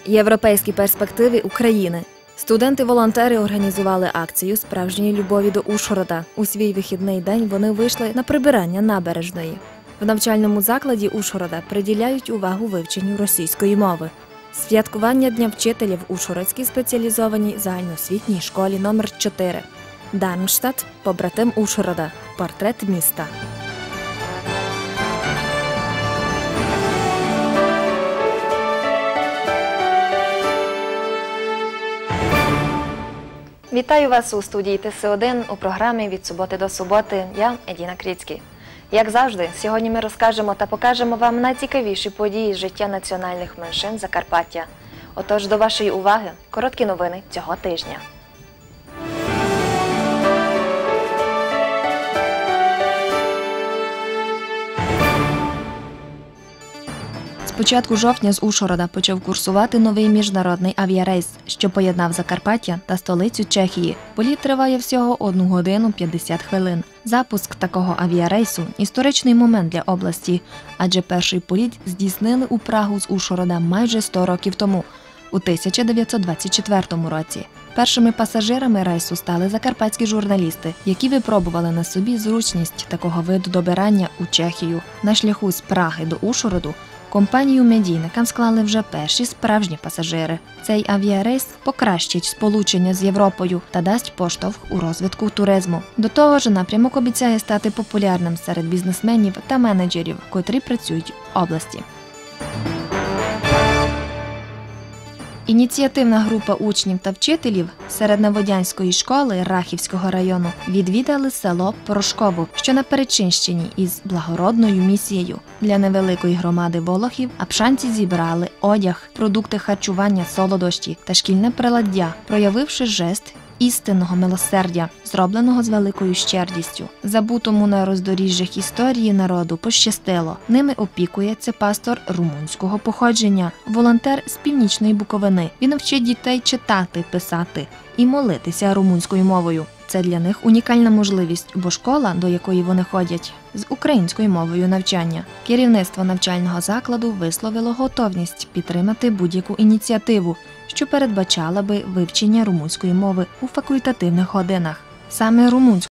Європейські перспективи України. Студенти-волонтери організували акцію справжньої любові до Ужгорода. У свій вихідний день вони вийшли на прибирання набережної. В навчальному закладі Ужгорода приділяють увагу вивченню російської мови. Святкування Дня вчителя в Ужгородській спеціалізованій загальноосвітній школі номер 4. Дармштадт – побратим Ужгорода. Портрет міста. Вітаю вас у студії ТС1 у програмі «Від суботи до суботи». Я Едіна Крицький. Як завжди, сьогодні ми розкажемо та покажемо вам найцікавіші події з життя національних меншин Закарпаття. Отож, до вашої уваги короткі новини цього тижня. З початку жовтня з Ужгорода почав курсувати новий міжнародний авіарейс, що поєднав Закарпаття та столицю Чехії. Політ триває всього 1 годину 50 хвилин. Запуск такого авіарейсу – історичний момент для області, адже перший політ здійснили у Прагу з Ужгорода майже 100 років тому, у 1924 році. Першими пасажирами рейсу стали закарпатські журналісти, які випробували на собі зручність такого виду добирання у Чехію. На шляху з Праги до Ужгороду компанію медійникам склали вже перші справжні пасажири. Цей авіарейс покращить сполучення з Європою та дасть поштовх у розвитку туризму. До того ж, напрямок обіцяє стати популярним серед бізнесменів та менеджерів, котрі працюють в області. Ініціативна група учнів та вчителів Середньоводянської школи Рахівського району відвідали село Порошково, що на Перечинщині, із благородною місією. Для невеликої громади волохів апшанці зібрали одяг, продукти харчування, солодощі та шкільне приладдя, проявивши жест істинного милосердя, зробленого з великою щедрістю. Забутому на роздоріжжях історії народу пощастило. Ними опікується пастор румунського походження, волонтер з Північної Буковини. Він вчить дітей читати, писати і молитися румунською мовою. Це для них унікальна можливість, бо школа, до якої вони ходять, з українською мовою навчання. Керівництво навчального закладу висловило готовність підтримати будь-яку ініціативу, що передбачала би вивчення румунської мови у факультативних годинах. Саме румунську